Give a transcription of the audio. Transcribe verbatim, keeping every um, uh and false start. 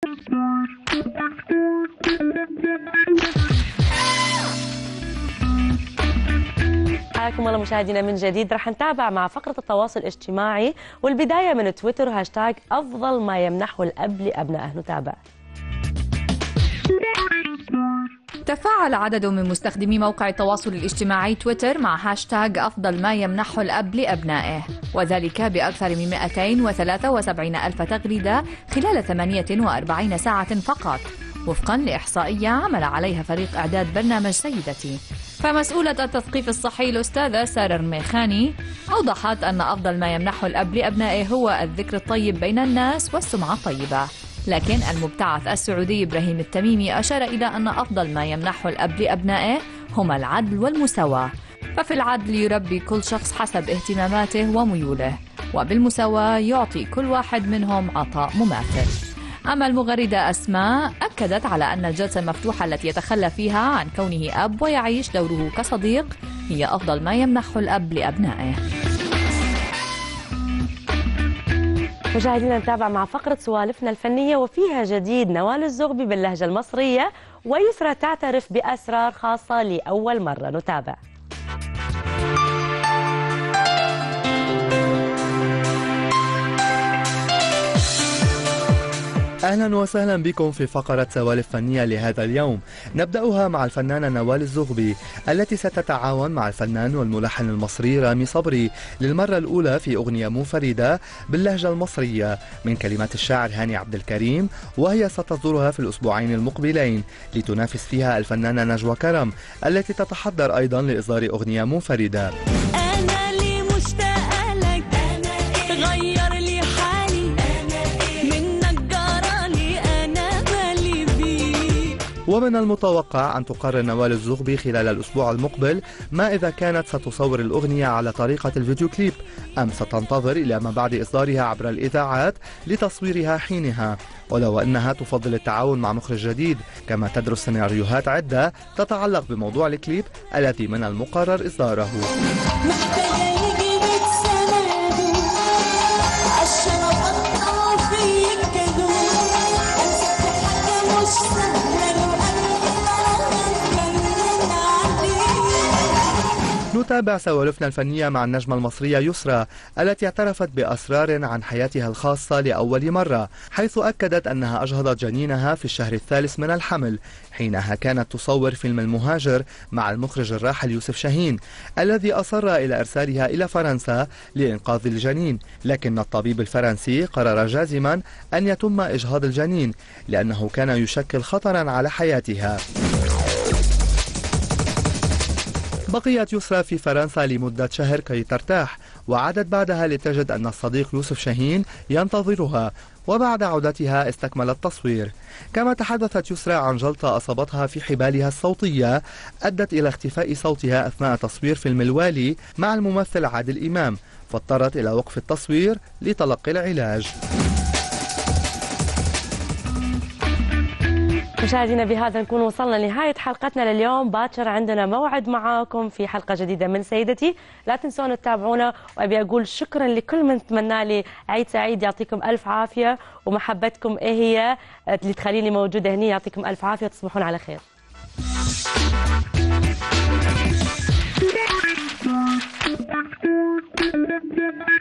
حياكم الله مشاهدينا من جديد. رح نتابع مع فقرة التواصل الاجتماعي، والبداية من تويتر وهاشتاج أفضل ما يمنحه الأب لأبنائه. نتابع. تفاعل عدد من مستخدمي موقع التواصل الاجتماعي تويتر مع هاشتاج أفضل ما يمنحه الأب لأبنائه، وذلك بأكثر من مئتين وثلاثة وسبعين ألف تغريدة خلال ثمانية وأربعين ساعة فقط، وفقا لإحصائية عمل عليها فريق إعداد برنامج سيدتي. فمسؤولة التثقيف الصحي الأستاذة سارة الميخاني أوضحت أن أفضل ما يمنحه الأب لأبنائه هو الذكر الطيب بين الناس والسمعة الطيبة، لكن المبتعث السعودي إبراهيم التميمي أشار إلى أن أفضل ما يمنحه الأب لأبنائه هما العدل والمساواة، ففي العدل يربي كل شخص حسب اهتماماته وميوله، وبالمساواة يعطي كل واحد منهم عطاء مماثل. أما المغردة أسماء أكدت على أن الجلسة المفتوحة التي يتخلى فيها عن كونه أب ويعيش دوره كصديق هي أفضل ما يمنحه الأب لأبنائه. مشاهدينا نتابع مع فقرة سوالفنا الفنية، وفيها جديد نوال الزغبي باللهجة المصرية، ويسرى تعترف بأسرار خاصة لأول مرة. نتابع. أهلا وسهلا بكم في فقرة سوالف فنية لهذا اليوم. نبدأها مع الفنانة نوال الزغبي التي ستتعاون مع الفنان والملحن المصري رامي صبري للمرة الأولى في أغنية منفردة باللهجة المصرية من كلمات الشاعر هاني عبد الكريم، وهي ستصدرها في الأسبوعين المقبلين لتنافس فيها الفنانة نجوى كرم التي تتحضر أيضا لإصدار أغنية منفردة. أنا لي مشتاقة لك، غير لي حالي، ومن المتوقع أن تقرر نوال الزغبي خلال الأسبوع المقبل ما إذا كانت ستصور الأغنية على طريقة الفيديو كليب أم ستنتظر إلى ما بعد إصدارها عبر الإذاعات لتصويرها حينها، ولو أنها تفضل التعاون مع مخرج جديد، كما تدرس سيناريوهات عدة تتعلق بموضوع الكليب الذي من المقرر إصداره. نتابع سوالفنا الفنية مع النجمة المصرية يسرى التي اعترفت بأسرار عن حياتها الخاصة لأول مرة، حيث أكدت أنها أجهضت جنينها في الشهر الثالث من الحمل حينها كانت تصور فيلم المهاجر مع المخرج الراحل يوسف شاهين الذي أصر إلى إرسالها إلى فرنسا لإنقاذ الجنين، لكن الطبيب الفرنسي قرر جازما أن يتم إجهاض الجنين لأنه كان يشكل خطرا على حياتها. بقيت يسرى في فرنسا لمدة شهر كي ترتاح، وعادت بعدها لتجد أن الصديق يوسف شاهين ينتظرها، وبعد عودتها استكمل التصوير. كما تحدثت يسرى عن جلطة أصابتها في حبالها الصوتية أدت إلى اختفاء صوتها أثناء تصوير فيلم الوالي مع الممثل عادل إمام، فاضطرت إلى وقف التصوير لتلقي العلاج. مشاهدينا بهذا نكون وصلنا لنهاية حلقتنا لليوم. باكر عندنا موعد معاكم في حلقة جديدة من سيدتي، لا تنسون تتابعونا، وأبي أقول شكرا لكل من تمنى لي عيد سعيد، يعطيكم ألف عافية، ومحبتكم إيه هي اللي تخليني موجودة هنا. يعطيكم ألف عافية، تصبحون على خير.